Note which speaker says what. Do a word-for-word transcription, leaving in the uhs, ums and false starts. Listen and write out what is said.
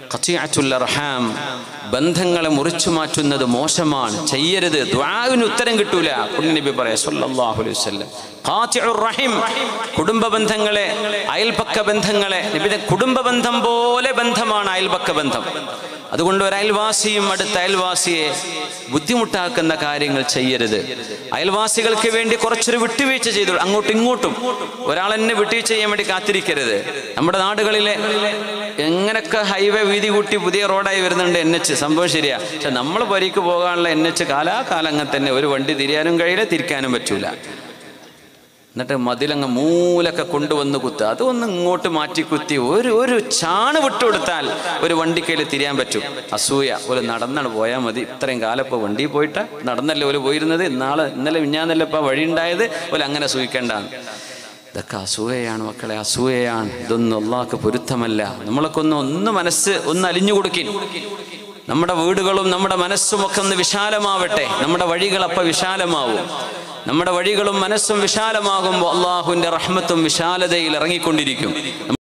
Speaker 1: ഖതിഅത്തുൽ അർഹാം, ബന്ധങ്ങളെ മുറിച്ചു മാറ്റുന്നത് മോശമാണ്, ചെയ്യരുത്. ദുആവിന് ഉത്തരം കിട്ടൂല. നബി പറയാ സല്ലല്ലാഹു അലൈഹി വസല്ലം ഖാതിഉർ റഹിം, കുടുംബ ബന്ധങ്ങളെ, അയൽപക്ക ബന്ധങ്ങളെ, നബിയുടെ കുടുംബ ബന്ധം പോലെ ബന്ധമാണ് അയൽപക്ക ബന്ധം. അതുകൊണ്ട് ഒരു അയൽവാസിയും അടുത്ത അയൽവാസിയെ ബുദ്ധിമുട്ടാക്കുന്ന കാര്യങ്ങൾ ചെയ്യരുത്. അയൽവാസികൾക്ക് വേണ്ടി കുറച്ചൊരു വിട്ടുവീഴ്ച ചെയ്തു, അങ്ങോട്ടും ഇങ്ങോട്ടും ഒരാൾ എന്നെ വിട്ടുവീഴ്ച ചെയ്യാൻ വേണ്ടി കാത്തിരിക്കരുത്. നമ്മുടെ നാടുകളിലെ എങ്ങനെയൊക്കെ ഹൈവേ വീതി കൂട്ടി പുതിയ റോഡായി വരുന്നുണ്ട്, എൻ എച്ച്, സംഭവം ശരിയാ. പക്ഷെ നമ്മൾ പരിക്ക് പോകാനുള്ള എൻ എച്ച് കാലാകാലം അങ്ങനെ തന്നെ, ഒരു വണ്ടി തിരിയാനും കഴിയില്ല, തിരിക്കാനും പറ്റൂല. എന്നിട്ട് മതിലങ്ങ് മൂലൊക്കെ കൊണ്ടുവന്ന് കുത്തുക, അതൊന്ന് ഇങ്ങോട്ട് മാറ്റി കുത്തി ഒരു ഒരു ചാണ് വിട്ടുകൊടുത്താൽ ഒരു വണ്ടിക്കയിൽ തിരിയാൻ പറ്റും. അസൂയ. ഒരു നടന്നാണ് പോയാൽ മതി. ഇത്രയും കാലം ഇപ്പോൾ വണ്ടി പോയിട്ട് നടന്നല്ലേ ഒരു പോയിരുന്നത്, നാളെ ഇന്നലെ മിഞ്ഞാന്നല്ലേ ഇപ്പോൾ വഴി ഉണ്ടായത്, പോലെ അങ്ങനെ സൂഹിക്കേണ്ടാണ്. ഇതൊക്കെ അസൂയയാണ് മക്കളെ, അസൂയയാണ്. ഇതൊന്നും അല്ലാഹുവിന് പൊരുത്തമല്ല. നമ്മളൊക്കെ ഒന്ന് ഒന്ന് മനസ്സ് ഒന്ന് അലിഞ്ഞു കൊടുക്കിൻ. നമ്മുടെ വീടുകളും നമ്മുടെ മനസ്സും ഒക്കെ ഒന്ന് വിശാലമാവട്ടെ. നമ്മുടെ വഴികൾ അപ്പം വിശാലമാവും. നമ്മുടെ വഴികളും മനസ്സും വിശാലമാകുമ്പോൾ അള്ളാഹുവിൻ്റെ റഹ്മത്തും വിശാലതയിൽ ഇറങ്ങിക്കൊണ്ടിരിക്കും.